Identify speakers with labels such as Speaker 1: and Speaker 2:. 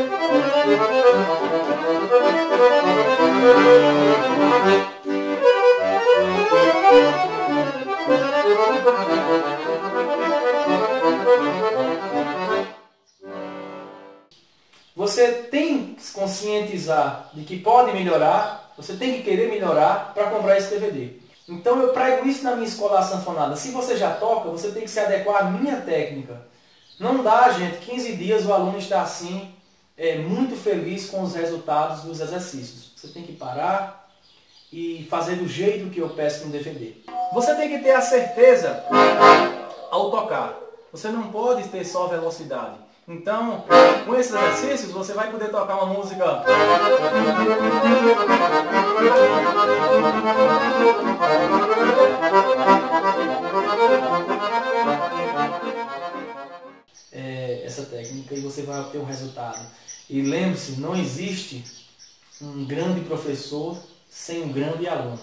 Speaker 1: Você tem que se conscientizar de que pode melhorar, você tem que querer melhorar para comprar esse DVD. Então eu prego isso na minha escola sanfonada. Se você já toca, você tem que se adequar à minha técnica. Não dá, gente, 15 dias o aluno está assim, muito feliz com os resultados dos exercícios. Você tem que parar e fazer do jeito que eu peço no DVD. Você tem que ter a certeza ao tocar. Você não pode ter só velocidade. Então, com esses exercícios, você vai poder tocar uma música. Essa técnica e você vai obter um resultado. E lembre-se, não existe um grande professor sem um grande aluno.